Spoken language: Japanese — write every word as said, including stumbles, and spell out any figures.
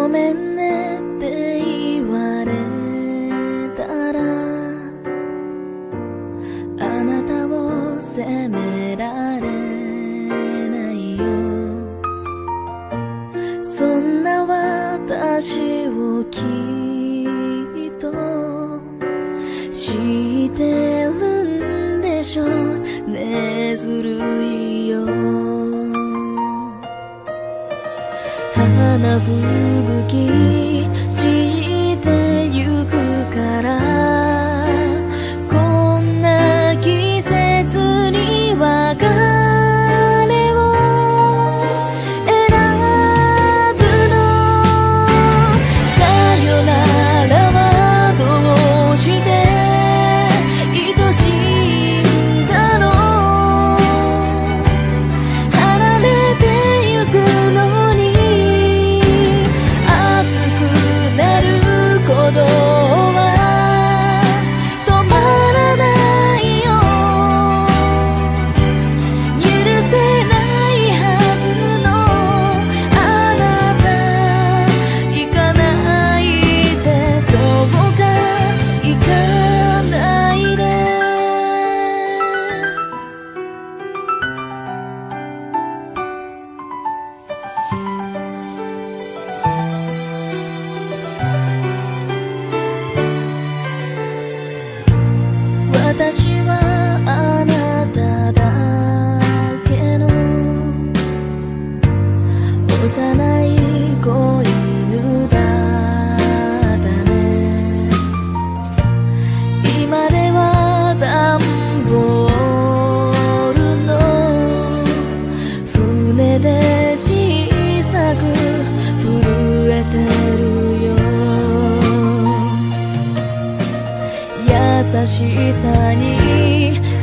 ごめんねって言われたらあなたを責められないよ。そんな私をきっと知ってるんでしょねえ、ずるいよ。花吹雪散ってゆくからこんな季節に別れを選ぶの。さよならはどうして愛しいんだろう。離れてゆくのに鼓動は止まらないよ。許せないはずのあなた、行かないで、どうか行かないで。私はあなただけの幼い子犬だったね。今では段ボールの船で小さく震えてるよ。優しさに